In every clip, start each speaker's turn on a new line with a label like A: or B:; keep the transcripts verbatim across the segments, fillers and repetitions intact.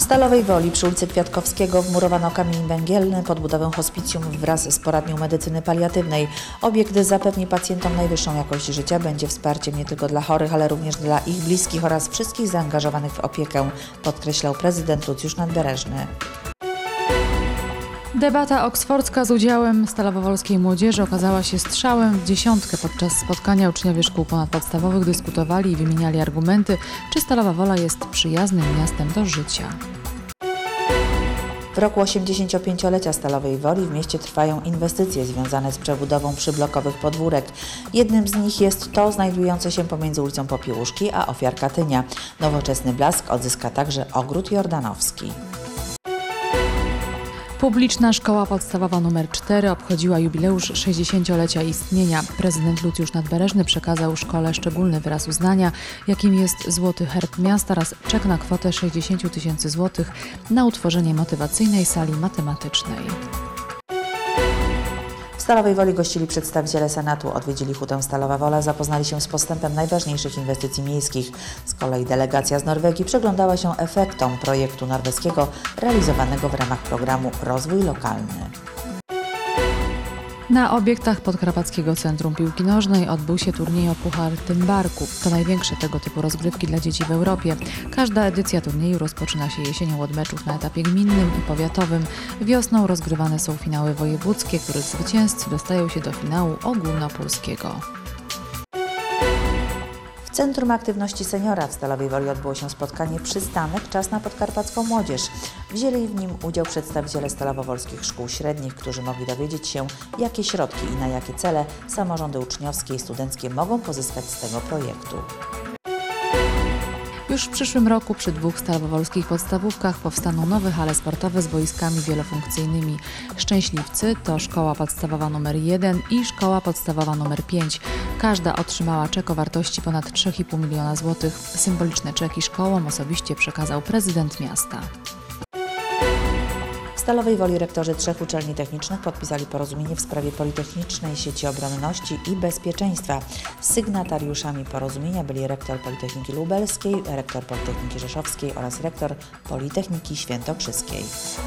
A: Stalowej Woli przy ulicy Kwiatkowskiego wmurowano kamień węgielny pod budowę hospicjum wraz z poradnią medycyny paliatywnej. Obiekt zapewni pacjentom najwyższą jakość życia, będzie wsparciem nie tylko dla chorych, ale również dla ich bliskich oraz wszystkich zaangażowanych w opiekę, podkreślał prezydent Lucjusz Nadbereżny.
B: Debata oksfordzka z udziałem stalowowolskiej młodzieży okazała się strzałem w dziesiątkę. Podczas spotkania uczniowie szkół ponadpodstawowych dyskutowali i wymieniali argumenty, czy Stalowa Wola jest przyjaznym miastem do życia.
A: W roku osiemdziesięciopięciolecia Stalowej Woli w mieście trwają inwestycje związane z przebudową przyblokowych podwórek. Jednym z nich jest to znajdujące się pomiędzy ulicą Popiełuszki a Ofiar Katynia. Nowoczesny blask odzyska także Ogród Jordanowski.
B: Publiczna Szkoła Podstawowa nr cztery obchodziła jubileusz sześćdziesięciolecia istnienia. Prezydent Lucjusz Nadbereżny przekazał szkole szczególny wyraz uznania, jakim jest Złoty Herb Miasta oraz czek na kwotę sześćdziesiąt tysięcy złotych na utworzenie motywacyjnej sali matematycznej.
A: W Stalowej Woli gościli przedstawiciele Senatu, odwiedzili hutę Stalowa Wola, zapoznali się z postępem najważniejszych inwestycji miejskich. Z kolei delegacja z Norwegii przyglądała się efektom projektu norweskiego realizowanego w ramach programu Rozwój Lokalny.
B: Na obiektach Podkarpackiego Centrum Piłki Nożnej odbył się turniej o Puchar Tymbarku. To największe tego typu rozgrywki dla dzieci w Europie. Każda edycja turnieju rozpoczyna się jesienią od meczów na etapie gminnym i powiatowym. Wiosną rozgrywane są finały wojewódzkie, których zwycięzcy dostają się do finału ogólnopolskiego.
A: W Centrum Aktywności Seniora w Stalowej Woli odbyło się spotkanie Przystanek Czas na podkarpacką młodzież. Wzięli w nim udział przedstawiciele stalowowolskich szkół średnich, którzy mogli dowiedzieć się, jakie środki i na jakie cele samorządy uczniowskie i studenckie mogą pozyskać z tego projektu.
B: Już w przyszłym roku przy dwóch stalowowolskich podstawówkach powstaną nowe hale sportowe z boiskami wielofunkcyjnymi. Szczęśliwcy to Szkoła Podstawowa nr jeden i Szkoła Podstawowa nr pięć. Każda otrzymała czek o wartości ponad trzy i pół miliona złotych. Symboliczne czeki szkołom osobiście przekazał prezydent miasta.
A: W Stalowej Woli rektorzy trzech uczelni technicznych podpisali porozumienie w sprawie Politechnicznej Sieci Obronności i Bezpieczeństwa. Sygnatariuszami porozumienia byli rektor Politechniki Lubelskiej, rektor Politechniki Rzeszowskiej oraz rektor Politechniki Świętokrzyskiej.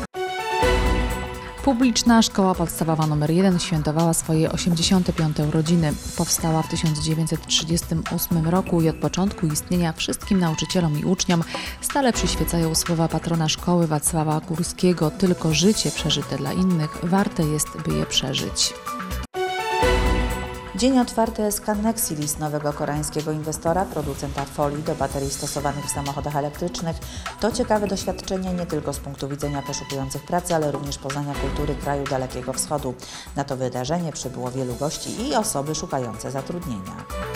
B: Publiczna Szkoła Podstawowa nr jeden świętowała swoje osiemdziesiąte piąte urodziny. Powstała w tysiąc dziewięćset trzydziestym ósmym roku i od początku istnienia wszystkim nauczycielom i uczniom stale przyświecają słowa patrona szkoły Wacława Górskiego: tylko życie przeżyte dla innych warte jest, by je przeżyć.
A: Dzień otwarty S K Nexilis, nowego koreańskiego inwestora, producenta folii do baterii stosowanych w samochodach elektrycznych. To ciekawe doświadczenie nie tylko z punktu widzenia poszukujących pracy, ale również poznania kultury kraju Dalekiego Wschodu. Na to wydarzenie przybyło wielu gości i osoby szukające zatrudnienia.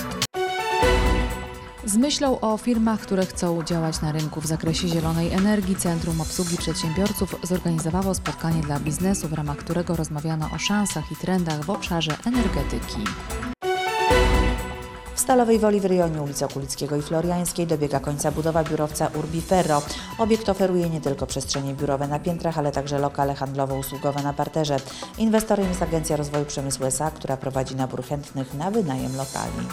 B: Z myślą o firmach, które chcą działać na rynku w zakresie zielonej energii, Centrum Obsługi Przedsiębiorców zorganizowało spotkanie dla biznesu, w ramach którego rozmawiano o szansach i trendach w obszarze energetyki.
A: W Stalowej Woli w rejonie ulicy Okulickiego i Floriańskiej dobiega końca budowa biurowca Urbiferro. Obiekt oferuje nie tylko przestrzenie biurowe na piętrach, ale także lokale handlowo-usługowe na parterze. Inwestorem jest Agencja Rozwoju Przemysłu S A, która prowadzi nabór chętnych na wynajem lokali.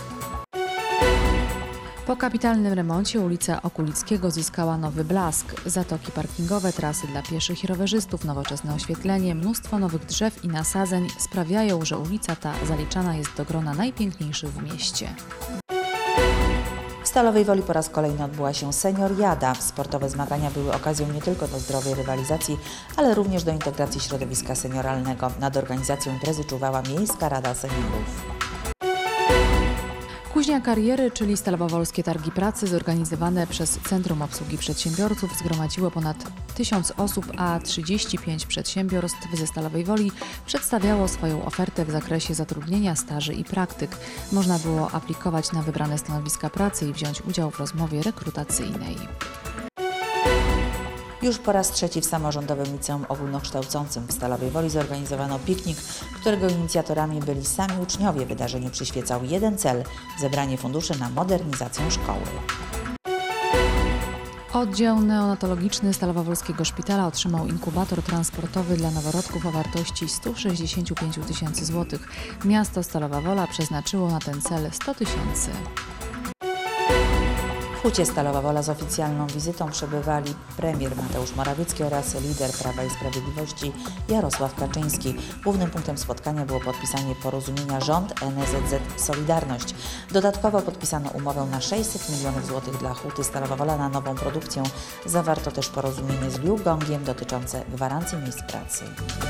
B: Po kapitalnym remoncie ulica Okulickiego zyskała nowy blask. Zatoki parkingowe, trasy dla pieszych i rowerzystów, nowoczesne oświetlenie, mnóstwo nowych drzew i nasadzeń sprawiają, że ulica ta zaliczana jest do grona najpiękniejszych w mieście.
A: W Stalowej Woli po raz kolejny odbyła się Senioriada. Sportowe zmagania były okazją nie tylko do zdrowej rywalizacji, ale również do integracji środowiska senioralnego. Nad organizacją imprezy czuwała Miejska Rada Seniorów.
B: Kuźnia Kariery, czyli Stalowowolskie Targi Pracy zorganizowane przez Centrum Obsługi Przedsiębiorców, zgromadziło ponad tysiąc osób, a trzydzieści pięć przedsiębiorstw ze Stalowej Woli przedstawiało swoją ofertę w zakresie zatrudnienia, staży i praktyk. Można było aplikować na wybrane stanowiska pracy i wziąć udział w rozmowie rekrutacyjnej.
A: Już po raz trzeci w samorządowym liceum ogólnokształcącym w Stalowej Woli zorganizowano piknik, którego inicjatorami byli sami uczniowie. Wydarzeniu przyświecał jeden cel – zebranie funduszy na modernizację szkoły.
B: Oddział neonatologiczny Stalowowolskiego Szpitala otrzymał inkubator transportowy dla noworodków o wartości sto sześćdziesiąt pięć tysięcy złotych. Miasto Stalowa Wola przeznaczyło na ten cel sto tysięcy.
A: W Hucie Stalowa Wola z oficjalną wizytą przebywali premier Mateusz Morawiecki oraz lider Prawa i Sprawiedliwości Jarosław Kaczyński. Głównym punktem spotkania było podpisanie porozumienia rząd N S Z Z Solidarność. Dodatkowo podpisano umowę na sześćset milionów złotych dla Huty Stalowa Wola na nową produkcję. Zawarto też porozumienie z Liugongiem dotyczące gwarancji miejsc pracy.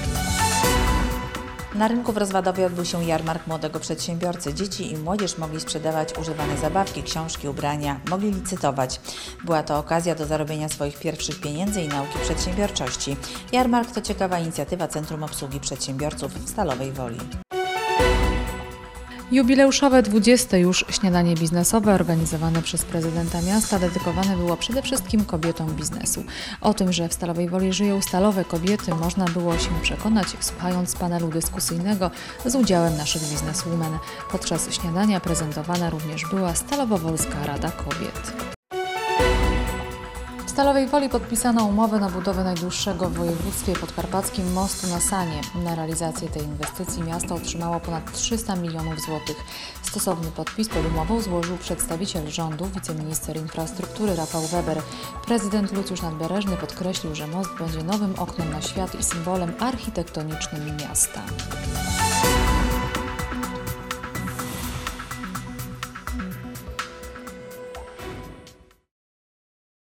A: Na rynku w Rozwadowie odbył się jarmark młodego przedsiębiorcy. Dzieci i młodzież mogli sprzedawać używane zabawki, książki, ubrania, mogli licytować. Była to okazja do zarobienia swoich pierwszych pieniędzy i nauki przedsiębiorczości. Jarmark to ciekawa inicjatywa Centrum Obsługi Przedsiębiorców w Stalowej Woli.
B: Jubileuszowe dwudzieste już śniadanie biznesowe organizowane przez prezydenta miasta dedykowane było przede wszystkim kobietom biznesu. O tym, że w Stalowej Woli żyją stalowe kobiety, można było się przekonać, słuchając panelu dyskusyjnego z udziałem naszych bizneswomen. Podczas śniadania prezentowana również była Stalowowolska Rada Kobiet. W Stalowej Woli podpisano umowę na budowę najdłuższego w województwie podkarpackim mostu na Sanie. Na realizację tej inwestycji miasto otrzymało ponad trzysta milionów złotych. Stosowny podpis pod umową złożył przedstawiciel rządu, wiceminister infrastruktury Rafał Weber. Prezydent Lucjusz Nadbereżny podkreślił, że most będzie nowym oknem na świat i symbolem architektonicznym miasta.